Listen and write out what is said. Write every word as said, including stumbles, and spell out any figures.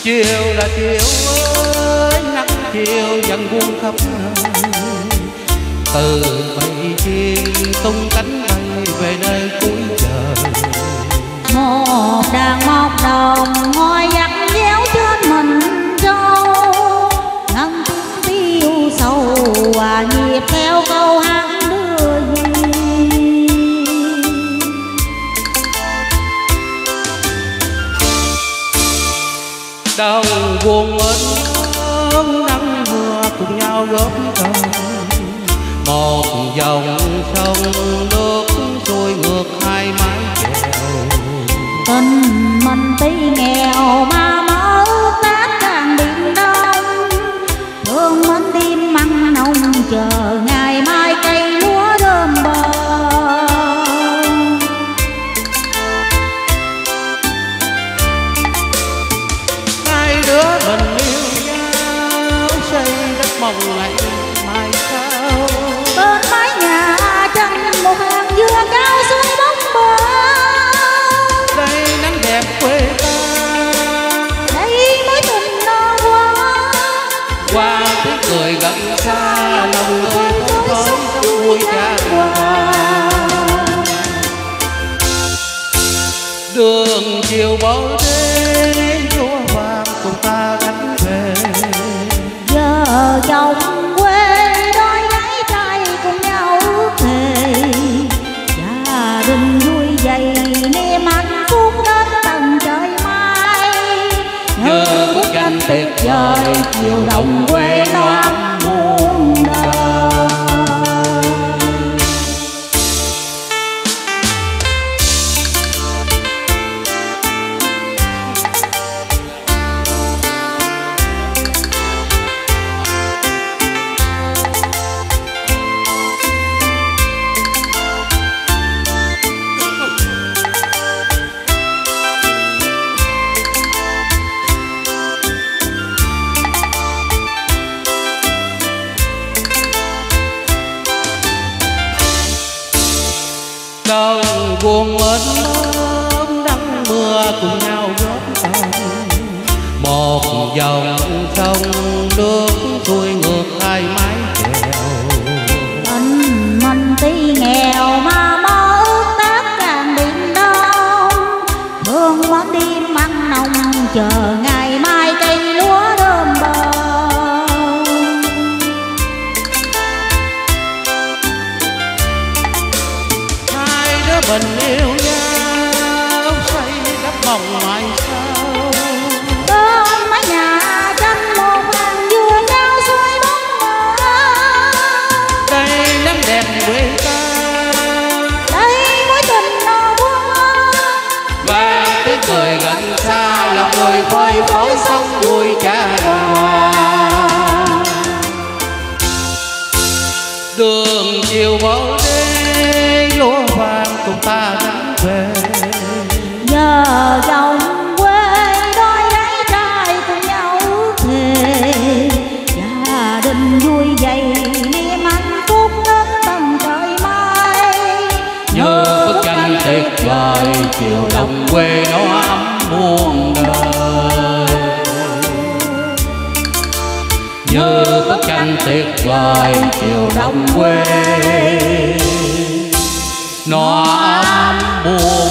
Chiều là chiều ơi, nắng chiều dần buông khắp nơi. Từ bầy chim tung cánh bay về nơi cuối trời. Một đàn một đồng ngồi dắt déo trên mình trâu, ngân tiếng tiêu sầu hòa nhịp theo câu hát đưa gì. Đau buồn ớn nắng mưa cùng nhau góp đầu. Một dòng sông nước trôi ngược hai mái chèo. Tình mình tí nghèo mà mơ ước Tết càng biển đông. Thương mến tim mặn nồng chờ ngày mai cây lúa đơm bờ. Hai đứa mình yêu nhau xây đất mộng ngày mai sau. Bên mái nhà trăng một hàng dưa cao xuôi bóng bờ. Đây nắng đẹp quê ta, đây mối tình non quá. qua tiếng cười gần xa lòng người không khói sống vui cha hòa. Đường chiều bờ đê lúa vàng cùng ta gánh về. Giờ chồng quê đôi gái trai cùng nhau ước thề. Gia đình vui dày niềm hạnh phúc đến tận trời mai. Như bức tranh tuyệt vời chiều đồng quê nó ấm muôn đời. Đau buồn mến ấm nắng mưa cùng nhau góp tay. Một dòng sông nước trôi ngược hai mái chèo. Tình mình tí nghèo mà mơ ước Tết càng biển đông. Thương mến tim mặn nồng chờ ngày mai cây lúa đơm bờ. Mình yêu nhau xây đắp mộng mai sau. Bên mái nhà tranh một hàng dừa cao xuôi bóng bờ. Đây nắng đẹp quê ta, đây mối tình non quá. và tiếng cười gần xa lòng người phơi phới sống vui cha hòa. Đường chiều bờ đê lúa vàng cùng ta gánh về. Giờ chồng quê đôi gái trai cùng nhau ước thề. Gia đình vui dày niềm hạnh phúc đến tận trời mai. Như bức tranh tuyệt vời chiều đồng quê nó ấm muôn đời. Như bức tranh tuyệt vời chiều đồng quê nó ấm muôn